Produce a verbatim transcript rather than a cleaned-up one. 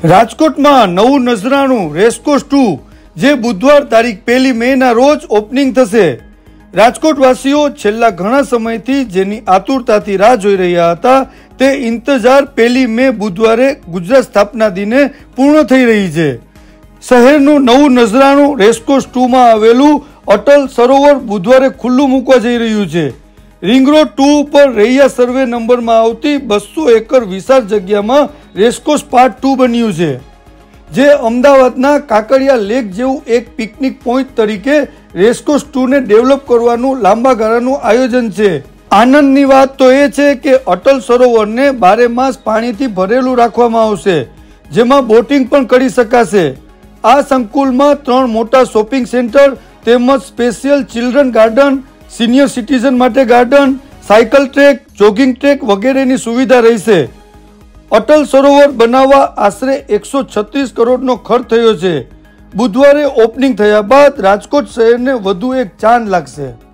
રાજકોટમાં નવું નજરાણું racecourse two જે બુધવાર તારીખ પહેલી મે ના રોજ ઓપનિંગ થશે। રાજકોટવાસીઓ છેલ્લા ઘણા સમયથી જેની આતુરતાથી રાહ જોઈ રહ્યા હતા તે ઇંતજાર પહેલી મે બુધવારે ગુજરાત સ્થાપના દિને પૂર્ણ થઈ રહી છે। શહેરનું નવું નજરાણું રેસકોર્સ ટુ માં આવેલું અટલ સરોવર બુધવારે ખુલ્લું મૂકવા જઈ રહ્યું છે। रिंग रोड टू पर रैया सर्वे नंबर में आवती बसो एकड़ विशाल जग्या में रेसकोर्स पार्ट टू बन्यु छे, जे अमदावादना काकड़िया लेक जेवुं एक पिकनिक पॉइंट तरीके रेसकोर्स टू ने डेवलप करवानुं लांबा गाळानुं आयोजन छे। आनंदनी वात तो ए छे के अटल सरोवर ने बारे मास पाणीथी भरेलुं राखवामां आवशे, जेमां बोटिंग पण करी शकाशे। आ संकुलमां त्रण मोटा शॉपिंग सेंटर तेमज special children garden, senior citizen माटे garden, cycle track, jogging track वगैरह सुविधा रहेशे। अटल सरोवर बनावा आश्रे एक सौ छत्रीस करोड़ नो खर्च थयो छे। बुधवारे ओपनिंग थया बाद राजकोट शहर ने वधु एक चांद लागशे।